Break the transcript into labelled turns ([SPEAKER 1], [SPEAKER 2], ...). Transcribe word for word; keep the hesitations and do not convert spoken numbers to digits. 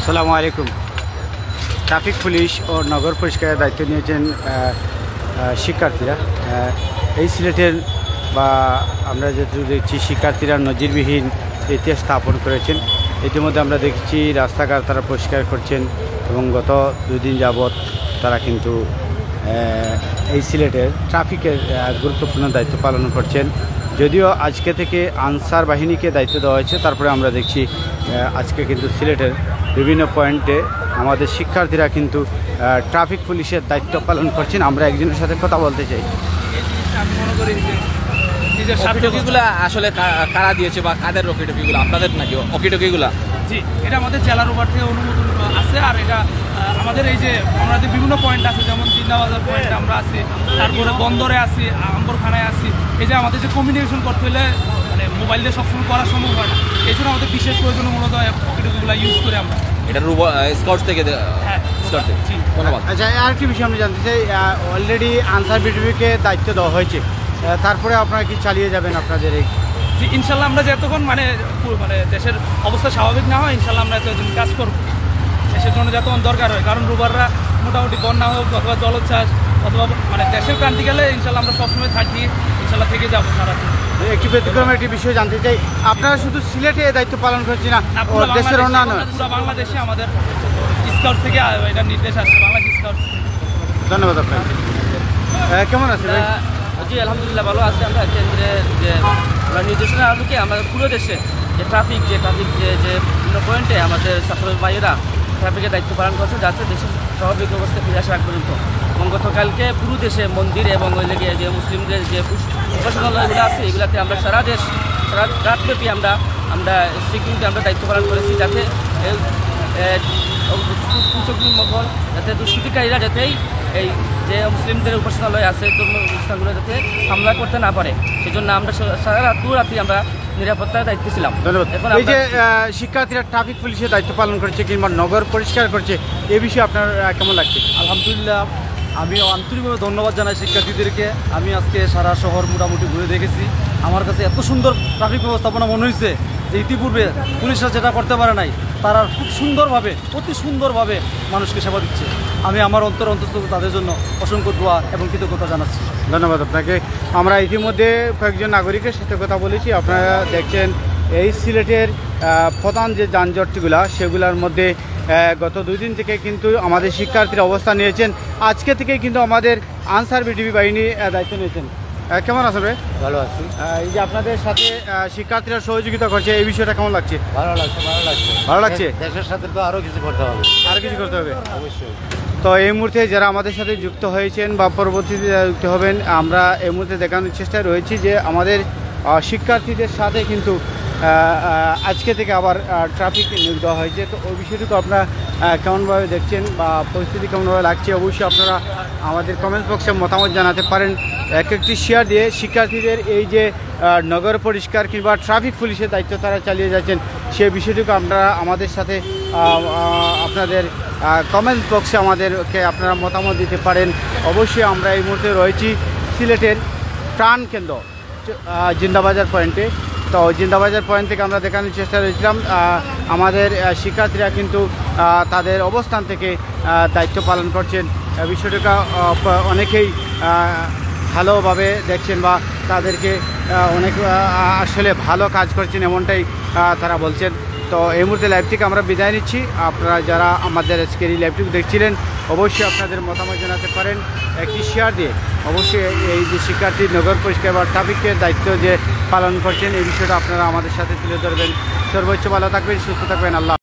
[SPEAKER 1] আসসালামু আলাইকুম। Traffic police ও নগর পরিষ্কারের দায়িত্ব নিয়েছেন শিক্ষার্থীরা। এই সিলেটের বা আমরা যেহেতু দেখছি শিক্ষার্থীরা নজিরবিহীন ইতিহাস স্থাপন করেছেন। ইতিমধ্যে আমরা দেখছি রাস্তাঘাট তারা পরিষ্কার করছেন এবং গত দুই দিন যাবৎ তারা কিন্তু এই সিলেটের ট্রাফিকের গুরুত্বপূর্ণ দায়িত্ব পালন করছেন। যদিও আজকে থেকে আনসার বাহিনীকে দায়িত্ব দেওয়া হয়েছে, তারপরে আমরা দেখছি আজকে কিন্তু সিলেটের বিভিন্ন পয়েন্টে আমাদের শিক্ষার্থীরা কিন্তু ট্রাফিক পুলিশের দায়িত্ব পালন করছেন। আমরা একজনের সাথে কথা বলতে চাই।
[SPEAKER 2] আমি মনে করি যে টকিগুলো আসলে কারা দিয়েছে বা কাদের রকি টকিগুলো আপনাদের নাকি অকি টকিগুলো? জি, এটা আমাদের জেলার উপর থেকে অনুমোদন আছে। আর এটা আমাদের এই যে আমাদের বিভিন্ন পয়েন্ট আছে, যেমন জিন্দাবাজার পয়েন্টে আমরা আছি, তারপরে বন্দরে আছি, আম্বরখানায় আছি। এই যে আমাদের যে কমিউনিকেশন করতে হলে মানে মোবাইল দিয়ে সবসময় করা সম্ভব হয় না, এই জন্য আমাদের বিশেষ প্রয়োজন মূলত অকি টকিগুলো ইউজ করে আমরা। এটা স্কাউট থেকে হ্যাঁ স্কাউট থেকে। জি, ধন্যবাদ।
[SPEAKER 1] আচ্ছা, আর কি বিষয় আমি জানতে চাই, অলরেডি আনসার বিটিভিকে দায়িত্ব দেওয়া হয়েছে, তারপরে আপনারা কি চালিয়ে যাবেন আপনাদের এই?
[SPEAKER 2] জি, ইনশাল্লাহ আমরা যতক্ষণ মানে মানে দেশের অবস্থা স্বাভাবিক না হয় ইনশাল্লাহ আমরা এতদিন কাজ করব। দেশের জন্য যতক্ষণ দরকার হয়, কারণ রোবাররা মোটামুটি বন্যা হোক অথবা জলোচ্ছ্বাস অথবা মানে দেশের ক্রান্তি গেলে ইনশাল্লাহ আমরা সবসময় থাকি, ইনশাল্লাহ থেকে যাবো সারাদিন।
[SPEAKER 1] একটি ব্যতিক্রমের একটি বিষয় জানতে চাই, আপনারা শুধু সিলেটে দায়িত্ব পালন করছেন না দেশের অন্যান্য?
[SPEAKER 2] পুরো বাংলাদেশে আমাদের স্কাউট থেকে এটা নির্দেশ আসছে, বাংলাদেশ স্কাউট।
[SPEAKER 1] ধন্যবাদ আপনাকে। কেমন আছে?
[SPEAKER 3] জি, আলহামদুলিল্লাহ ভালো আছে। আমরা কেন্দ্রে যে আমরা নির্দেশনা আলোকে আমাদের পুরো দেশে যে ট্রাফিক যে ট্রাফিক যে যে বিভিন্ন পয়েন্টে আমাদের ছাত্র ভাইয়েরা ট্রাফিকের দায়িত্ব পালন করছে, যাতে দেশের স্বাভাবিক অবস্থা ফিরে আসার আগ পর্যন্ত। এবং গতকালকে পুরো দেশে মন্দির এবং ওই লেগে যে মুসলিমদের যে উপাসনালয়গুলো আছে এগুলাতে আমরা সারা দেশ সারা রাতব্যাপী আমরা আমরা সিকিউরিটি আমরা দায়িত্ব পালন করেছি, যাতে কুচক্রী মহল যাতে দুষ্কৃতিকারীরা যাতেই এই যে মুসলিমদের উপাসনালয় আছে ধর্ম অনুষ্ঠানগুলো যাতে হামলা করতে না পারে, সেই জন্য আমরা সারা রাত পুরো রাত্রি আমরা নিরাপত্তার দায়িত্ব ছিলাম।
[SPEAKER 1] এখন এই যে শিক্ষার্থীরা ট্রাফিক পুলিশের দায়িত্ব পালন করছে কিংবা নগর পরিষ্কার করছে, এই বিষয়ে আপনার কেমন লাগছে?
[SPEAKER 4] আলহামদুলিল্লাহ, আমি আন্তরিকভাবে ধন্যবাদ জানাই শিক্ষার্থীদেরকে। আমি আজকে সারা শহর মোটামুটি ঘুরে দেখেছি। আমার কাছে এত সুন্দর ট্রাফিক ব্যবস্থাপনা মনে হয়েছে যে ইতিপূর্বে পুলিশরা যেটা করতে পারে নাই, তারা খুব সুন্দরভাবে অতি সুন্দরভাবে মানুষকে সেবা দিচ্ছে। আমি আমার অন্তর অন্তস্থ তাদের জন্য অসংখ্য দোয়া এবং কৃতজ্ঞতা জানাচ্ছি।
[SPEAKER 1] ধন্যবাদ আপনাকে। আমরা ইতিমধ্যে কয়েকজন নাগরিকের সাথে কথা বলেছি। আপনারা দেখছেন এই সিলেটের প্রধান যে যানজটগুলা সেগুলোর মধ্যে গত দুই দিন থেকে কিন্তু আমাদের শিক্ষার্থীরা অবস্থান নিয়েছেন। আজকে থেকে কিন্তু আমাদের আনসার বিটিভি বাহিনী দায়িত্ব নিয়েছেন। কেমন আছেন ভাই?
[SPEAKER 5] ভালো আছি।
[SPEAKER 1] এই যে আপনাদের সাথে শিক্ষার্থীরা সহযোগিতা করছে, এই বিষয়টা কেমন লাগছে?
[SPEAKER 5] ভালো লাগছে ভালো লাগছে
[SPEAKER 1] ভালো লাগছে।
[SPEAKER 5] দেশের সাথে তো আরও কিছু করতে হবে,
[SPEAKER 1] আরও কিছু করতে হবে
[SPEAKER 5] অবশ্যই।
[SPEAKER 1] তো এই মুহূর্তে যারা আমাদের সাথে যুক্ত হয়েছেন বা পরবর্তীতে যুক্ত হবেন, আমরা এই মুহূর্তে দেখানোর চেষ্টায় রয়েছি যে আমাদের শিক্ষার্থীদের সাথে কিন্তু আজকে থেকে আবার ট্রাফিক নিয়োগ দেওয়া হয়েছে। তো ওই বিষয়টুকু আপনারা কেমনভাবে দেখছেন বা পরিস্থিতি কেমনভাবে লাগছে, অবশ্যই আপনারা আমাদের কমেন্ট বক্সে মতামত জানাতে পারেন। এক একটি শেয়ার দিয়ে শিক্ষার্থীদের এই যে নগর পরিষ্কার কিংবা ট্রাফিক পুলিশের দায়িত্ব তারা চালিয়ে যাচ্ছেন, সেই বিষয়টুকু আপনারা আমাদের সাথে আপনাদের কমেন্ট বক্সে আমাদেরকে আপনারা মতামত দিতে পারেন। অবশ্যই আমরা এই মুহূর্তে রয়েছি সিলেটের প্রাণ কেন্দ্র জিন্দাবাজার পয়েন্টে। তো জিন্দাবাজার পয়েন্ট থেকে আমরা দেখানোর চেষ্টা করেছিলাম আমাদের শিক্ষার্থীরা কিন্তু তাদের অবস্থান থেকে দায়িত্ব পালন করছেন। বিষয়টা অনেকেই ভালোভাবে দেখছেন বা তাদেরকে অনেক আসলে ভালো কাজ করছেন এমনটাই তারা বলছেন। তো এই মুহূর্তে লাইভ থেকে আমরা বিদায় নিচ্ছি। আপনারা যারা আমাদের আজকের এই লাইভটি দেখছিলেন অবশ্যই আপনাদের মতামত জানাতে পারেন একটি শেয়ার দিয়ে। অবশ্যই এই যে শিক্ষার্থী নগর পরিষ্কার বা ট্রাফিকের দায়িত্ব যে পালন করছেন এই বিষয়টা আপনারা আমাদের সাথে তুলে ধরবেন। সর্বোচ্চ ভালো থাকবেন, সুস্থ থাকবেন। আল্লাহ।